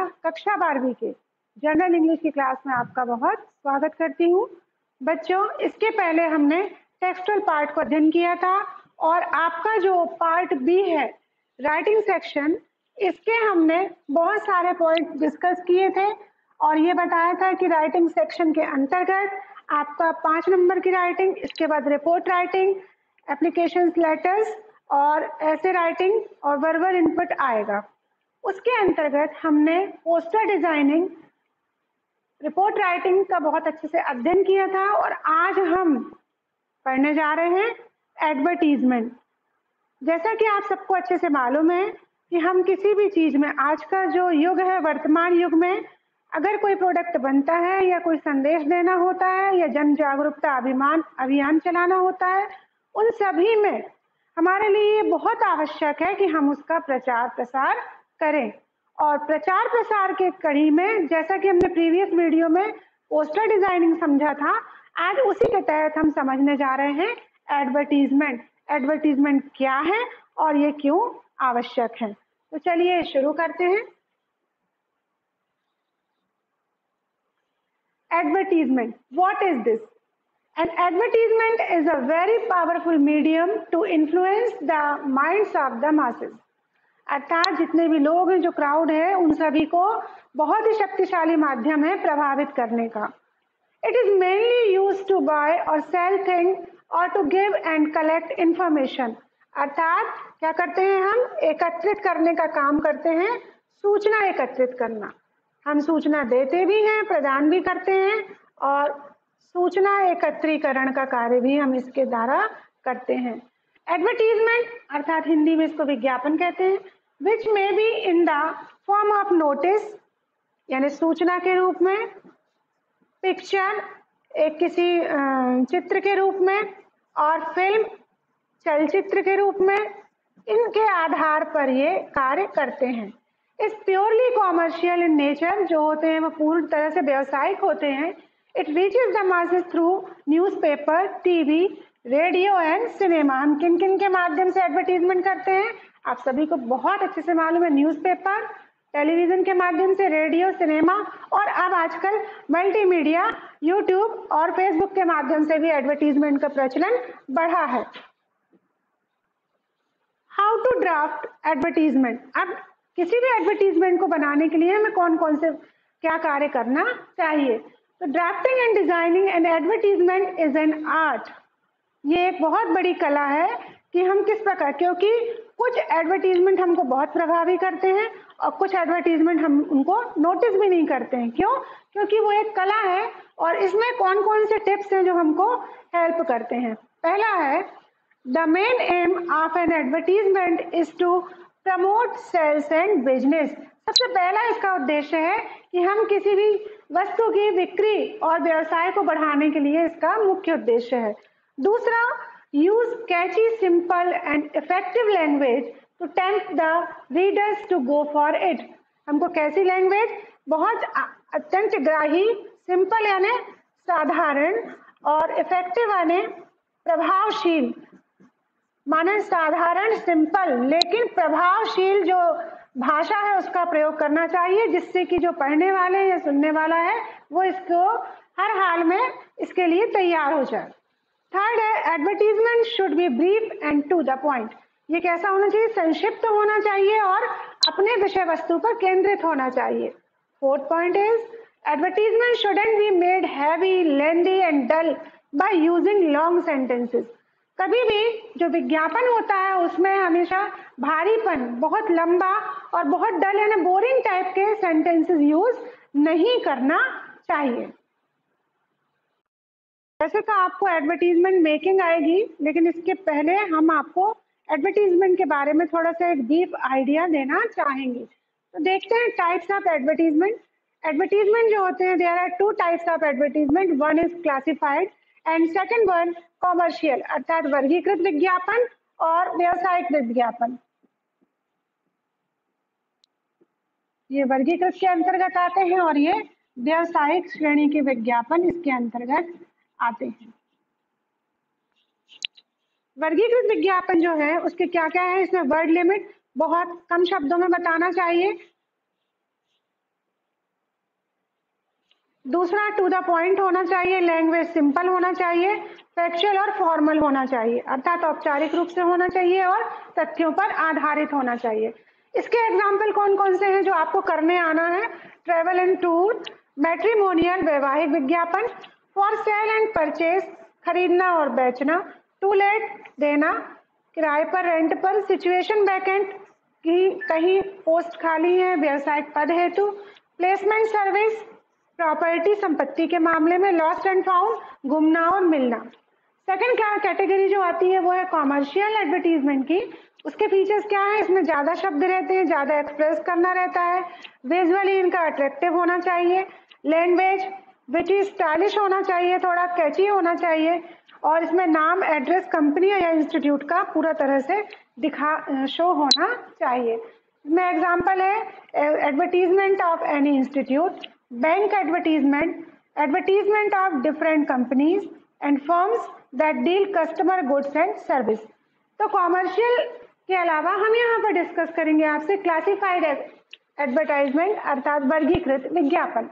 कक्षा 12वीं के जनरल इंग्लिश की क्लास में आपका बहुत स्वागत करती हूँ। बच्चों, इसके पहले हमने टेक्सटुअल पार्ट को अध्ययन किया था और आपका जो पार्ट बी है राइटिंग सेक्शन, इसके हमने बहुत सारे पॉइंट डिस्कस किए थे और ये बताया था कि राइटिंग सेक्शन के अंतर्गत आपका 5 नंबर की राइटिंग, इसके बाद रिपोर्ट राइटिंग, एप्लीकेशन लेटर्स और ऐसे राइटिंग और वर्बल इनपुट आएगा। उसके अंतर्गत हमने पोस्टर डिजाइनिंग, रिपोर्ट राइटिंग का बहुत अच्छे से अध्ययन किया था और आज हम पढ़ने जा रहे हैं एडवर्टीजमेंट। जैसा कि आप सबको अच्छे से मालूम है कि हम किसी भी चीज में, आज का जो युग है वर्तमान युग में, अगर कोई प्रोडक्ट बनता है या कोई संदेश देना होता है या जन जागरूकता अभियान चलाना होता है, उन सभी में हमारे लिए बहुत आवश्यक है कि हम उसका प्रचार प्रसार करें। और प्रचार प्रसार के कड़ी में, जैसा कि हमने प्रीवियस वीडियो में पोस्टर डिजाइनिंग समझा था, आज उसी के तहत हम समझने जा रहे हैं एडवर्टीजमेंट। एडवर्टीजमेंट क्या है और ये क्यों आवश्यक है। तो चलिए शुरू करते हैं। Advertisement. What is this? An advertisement is a very powerful medium to influence the minds of the masses. अर्थात जितने भी लोग हैं, जो क्राउड है, उन सभी को बहुत ही शक्तिशाली माध्यम है प्रभावित करने का। It is mainly used to buy or sell things or to give and collect information. अर्थात क्या करते हैं हम? एकत्रित करने का काम करते हैं, सूचना एकत्रित करना। हम सूचना देते भी हैं, प्रदान भी करते हैं और सूचना एकत्रीकरण का कार्य भी हम इसके द्वारा करते हैं। एडवर्टीजमेंट अर्थात हिंदी में इसको विज्ञापन कहते हैं, which may be in the form of notice, यानी सूचना के रूप में, पिक्चर एक किसी चित्र के रूप में, और फिल्म चलचित्र के रूप में, इनके आधार पर ये कार्य करते हैं। इस प्योरली कॉमर्शियल इन नेचर, जो होते हैं वो पूर्ण तरह से व्यावसायिक होते हैं। It reaches the masses through newspaper, TV, radio and cinema. हम किन किन के माध्यम से एडवर्टीजमेंट करते हैं? आप सभी को बहुत अच्छे से मालूम है, न्यूज़पेपर, टेलीविजन के माध्यम से, रेडियो, सिनेमा और अब आजकल मल्टीमीडिया, यूट्यूब और फेसबुक के माध्यम से भी एडवर्टीजमेंट का प्रचलन बढ़ा है। How to draft advertisement. अब किसी भी एडवर्टीजमेंट को बनाने के लिए हमें कौन कौन से क्या कार्य करना चाहिए? तो drafting and designing an advertisement is an art. ये एक बहुत बड़ी कला है कि हम किस प्रकार, क्योंकि कुछ एडवर्टीजमेंट हमको बहुत प्रभावी करते हैं और कुछ एडवर्टीजमेंट हम उनको नोटिस भी नहीं करते हैं। क्यों? क्योंकि वो एक कला है और इसमें कौन कौन से टिप्स हैं जो हमको हेल्प करते हैं। पहला है, the main aim of an advertisement is to promote sales and business. सबसे पहला इसका उद्देश्य है कि हम किसी भी वस्तु की बिक्री और व्यवसाय को बढ़ाने के लिए इसका मुख्य उद्देश्य है। दूसरा, use catchy, simple and effective language to tempt the readers to go for it. हमको कैसी लैंग्वेज? बहुत अत्यंत ग्राही, सिंपल यानी साधारण, और इफेक्टिव यानी प्रभावशील। माने साधारण, सिंपल लेकिन प्रभावशील जो भाषा है उसका प्रयोग करना चाहिए, जिससे कि जो पढ़ने वाले या सुनने वाला है वो इसको हर हाल में इसके लिए तैयार हो जाए। थर्ड है, advertisement should be brief and to the point. ये कैसा होना चाहिए? संक्षिप्त होना चाहिए और अपने विषय वस्तु पर केंद्रित होना चाहिए। Fourth point is, advertisement shouldn't be made heavy, lengthy and dull by using long sentences. कभी भी जो विज्ञापन होता है उसमें हमेशा भारीपन, बहुत लंबा और बहुत डल यानी बोरिंग टाइप के सेंटेंसेस यूज नहीं करना चाहिए। वैसे तो आपको एडवर्टीजमेंट मेकिंग आएगी, लेकिन इसके पहले हम आपको एडवर्टीजमेंट के बारे में थोड़ा सा एक डीप आइडिया देना चाहेंगे। तो देखते हैं टाइप्स ऑफ एडवर्टीजमेंट। एडवर्टीजमेंट जो होते हैं, there are two types of advertisement, one is classified and second one commercial, अर्थात वर्गीकृत विज्ञापन और व्यावसायिक विज्ञापन। ये वर्गीकृत के अंतर्गत आते हैं और ये व्यावसायिक श्रेणी के विज्ञापन इसके अंतर्गत आते हैं। वर्गीकृत विज्ञापन जो है उसके क्या क्या है? इसमें वर्ड लिमिट बहुत कम शब्दों में बताना चाहिए, दूसरा टू द पॉइंट होना चाहिए, लैंग्वेज सिंपल होना चाहिए, फैक्चुअल और फॉर्मल होना चाहिए, अर्थात औपचारिक रूप से होना चाहिए और तथ्यों पर आधारित होना चाहिए। इसके एग्जाम्पल कौन कौन से हैं जो आपको करने आना है? ट्रेवल एंड टूर, मैट्रिमोनियल वैवाहिक विज्ञापन, फॉर सेल एंड परचेज खरीदना और बेचना, टू लेट देना, किराए पर रेंट पर, सिचुएशन वैकेंट की कहीं पोस्ट खाली है व्यवसायिक पद हेतु, प्लेसमेंट सर्विस प्रॉपर्टी संपत्ति के मामले में, लॉस्ट एंड फाउंड गुमना और मिलना। सेकंड कैटेगरी जो आती है वो है कॉमर्शियल एडवर्टीजमेंट की। उसके फीचर्स क्या है? इसमें ज्यादा शब्द रहते हैं, ज्यादा एक्सप्रेस करना रहता है, विजुअली इनका अट्रैक्टिव होना चाहिए, लैंग्वेज विच इज स्टाइलिश होना चाहिए, थोड़ा कैची होना चाहिए, और इसमें नाम, एड्रेस, कंपनी या इंस्टीट्यूट का पूरा तरह से शो होना चाहिए। इसमें एग्जाम्पल है advertisement of any institute, bank advertisement, advertisement of different companies and firms that deal customer goods and service. तो कॉमर्शियल के अलावा हम यहाँ पर डिस्कस करेंगे आपसे क्लासिफाइड एडवर्टाइजमेंट अर्थात वर्गीकृत विज्ञापन।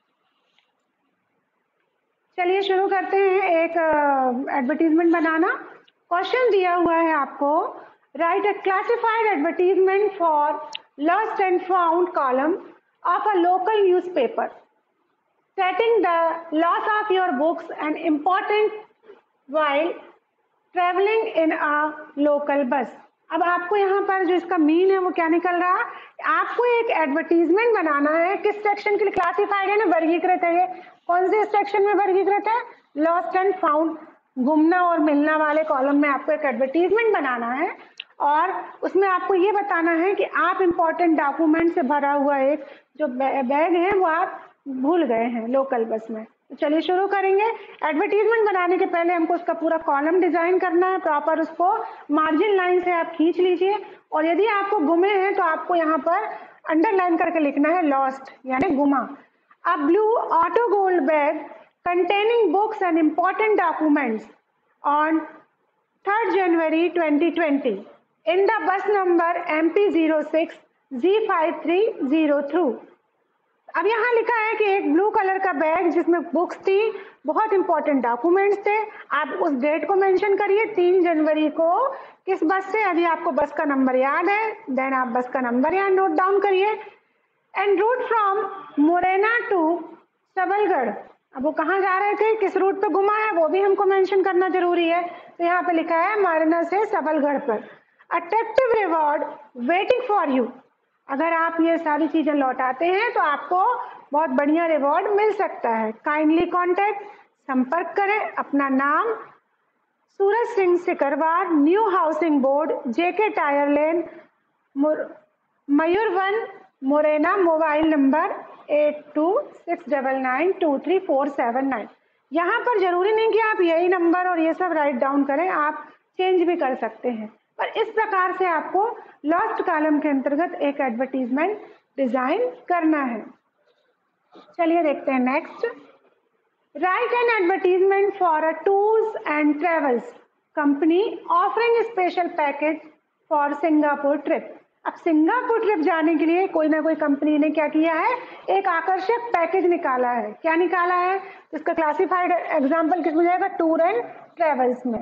चलिए शुरू करते हैं एक एडवर्टीजमेंट बनाना। क्वेश्चन दिया हुआ है आपको, write a classified advertisement for lost and found column of a local newspaper, stating the loss of your books and important while traveling in a local bus। अब आपको यहाँ पर जो इसका मीन है वो क्या निकल रहा है? आपको एक एडवर्टीजमेंट बनाना है, किस सेक्शन के लिए? क्लासिफाइड है ना, वर्गीकृत है। ये कौन से सेक्शन में वर्गीकृत है? लॉस्ट एंड फाउंड, गुमना और मिलना वाले कॉलम में आपको एक एडवर्टीजमेंट बनाना है और उसमें आपको ये बताना है कि आप इम्पोर्टेंट डॉक्यूमेंट से भरा हुआ एक जो बैग है वो आप भूल गए हैं लोकल बस में। तो चलिए शुरू करेंगे। एडवर्टीजमेंट बनाने के पहले हमको उसका पूरा कॉलम डिजाइन करना है, प्रॉपर उसको मार्जिन लाइन से आप खींच लीजिए और यदि आपको गुमे हैं तो आपको यहाँ पर अंडरलाइन करके लिखना है लॉस्ट यानी गुमा। A blue auto gold bag containing books and important documents on 3rd January 2020 in the bus number MP06 Z5302। अब यहाँ लिखा है कि एक ब्लू कलर का बैग जिसमें बुक्स थी, बहुत इंपॉर्टेंट डॉक्यूमेंट्स थे। आप उस डेट को मेंशन करिए 3 जनवरी को किस बस से, यदि आपको बस का नंबर याद है देन आप बस का नंबर यहाँ नोट डाउन करिए। And route from Morena to Sabalgarh, अब वो कहाँ जा रहे थे, किस रूट पे घुमा है वो भी हमको मेंशन करना जरूरी है। तो यहाँ पे लिखा है मुरैना से सबलगढ़ पर। Attractive reward waiting for you, अगर आप ये सारी चीजें लौटाते हैं तो आपको बहुत बढ़िया रिवॉर्ड मिल सकता है। काइंडली कॉन्टेक्ट, संपर्क करें, अपना नाम Suraj Singh Sikarwar, new housing board, JK tyre lane, Mayurvan, Morena, mobile number 8269923479। यहाँ पर जरूरी नहीं कि आप यही नंबर और ये सब राइट डाउन करें, आप चेंज भी कर सकते हैं। पर इस प्रकार से आपको लॉस्ट कॉलम के अंतर्गत एक एडवर्टीजमेंट डिजाइन करना है। चलिए देखते हैं next. Write an advertisement for a tours and travels company offering special package for Singapore trip. अब सिंगापुर ट्रिप जाने के लिए कोई ना कोई कंपनी ने क्या किया है, एक आकर्षक पैकेज निकाला है। क्या निकाला है? इसका क्लासिफाइड एग्जाम्पल किसमें जाएगा? टूर एंड ट्रेवल्स में।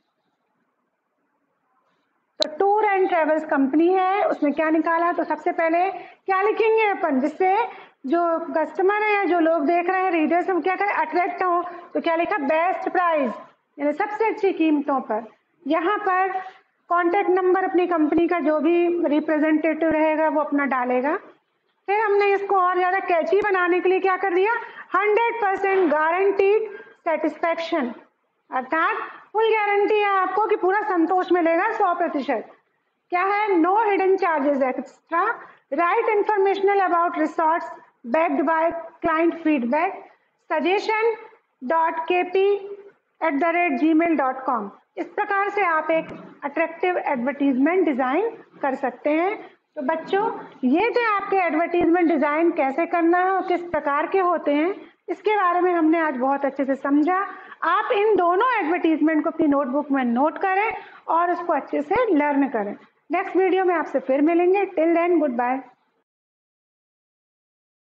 तो टूर एंड ट्रेवल्स कंपनी है, उसने क्या निकाला? तो सबसे पहले क्या लिखेंगे अपन, जिससे जो कस्टमर है या जो लोग देख रहे हैं रीडर्स वो क्या करें, अट्रैक्ट हो। तो क्या लिखा? बेस्ट प्राइस यानी सबसे अच्छी कीमतों पर। यहाँ पर कॉन्टैक्ट नंबर अपनी कंपनी का जो भी रिप्रेजेंटेटिव रहेगा वो अपना डालेगा। फिर हमने इसको और ज्यादा कैची बनाने के लिए क्या कर दिया, 100% गारंटीड सेटिस्फैक्शन, अर्थात फुल गारंटी है आपको कि पूरा संतोष मिलेगा 100%। क्या है? No hidden charges extra, write informational about resorts backed by client feedback, suggestion.kp@gmail.com। इस प्रकार से आप एक अट्रैक्टिव एडवर्टीजमेंट डिजाइन कर सकते हैं। तो बच्चों ये थे आपके एडवर्टीजमेंट डिजाइन कैसे करना है और किस प्रकार के होते हैं, इसके बारे में हमने आज बहुत अच्छे से समझा। आप इन दोनों एडवर्टीजमेंट को अपनी नोटबुक में नोट करें और उसको अच्छे से लर्न करें। नेक्स्ट वीडियो में आपसे फिर मिलेंगे। Till then good bye.